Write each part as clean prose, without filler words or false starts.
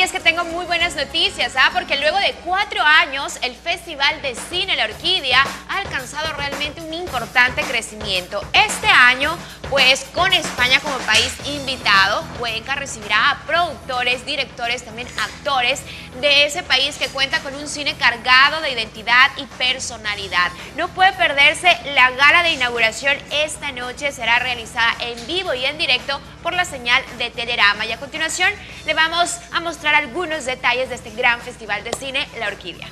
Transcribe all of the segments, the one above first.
es que tengo muy buenas noticias, porque luego de 4 años el Festival de Cine La Orquídea ha alcanzado realmente un importante crecimiento. Este año, pues con España como país invitado, Cuenca recibirá a productores, directores, también actores de ese país que cuenta con un cine cargado de identidad y personalidad. No puede perderse la gala de inauguración. Esta noche será realizada en vivo y en directo por la señal de Telerama. Y a continuación le vamos a mostrar algunos detalles de este gran festival de cine La Orquídea.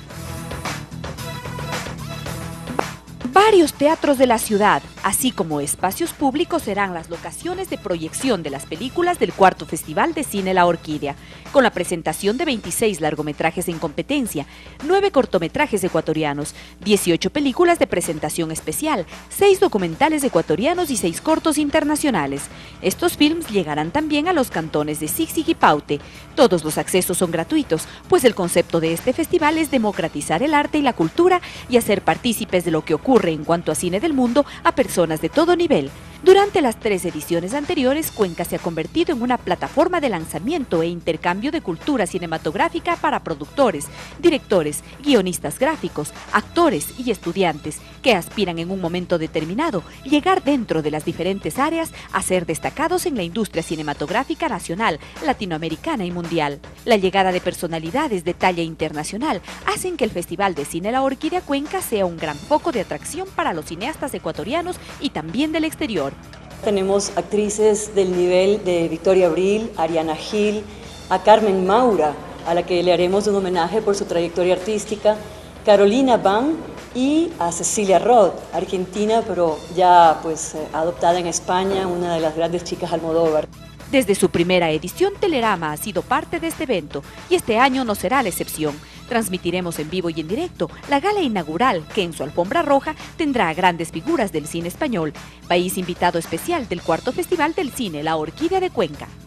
Varios teatros de la ciudad, así como espacios públicos, serán las locaciones de proyección de las películas del cuarto Festival de Cine La Orquídea, con la presentación de 26 largometrajes en competencia, 9 cortometrajes ecuatorianos, 18 películas de presentación especial, 6 documentales ecuatorianos y 6 cortos internacionales. Estos films llegarán también a los cantones de Zig-Zig y Paute. Todos los accesos son gratuitos, pues el concepto de este festival es democratizar el arte y la cultura y hacer partícipes de lo que ocurre en cuanto a cine del mundo a personas de todo nivel. Durante las 3 ediciones anteriores, Cuenca se ha convertido en una plataforma de lanzamiento e intercambio de cultura cinematográfica para productores, directores, guionistas gráficos, actores y estudiantes que aspiran en un momento determinado llegar dentro de las diferentes áreas a ser destacados en la industria cinematográfica nacional, latinoamericana y mundial. La llegada de personalidades de talla internacional hacen que el Festival de Cine La Orquídea Cuenca sea un gran foco de atracción para los cineastas ecuatorianos y también del exterior. Tenemos actrices del nivel de Victoria Abril, Ariana Gil, a Carmen Maura, a la que le haremos un homenaje por su trayectoria artística, Carolina Ban y a Cecilia Roth, argentina, pero ya pues adoptada en España, una de las grandes chicas Almodóvar. Desde su primera edición, Telerama ha sido parte de este evento y este año no será la excepción. Transmitiremos en vivo y en directo la gala inaugural que en su alfombra roja tendrá a grandes figuras del cine español, país invitado especial del cuarto Festival del Cine La Orquídea de Cuenca.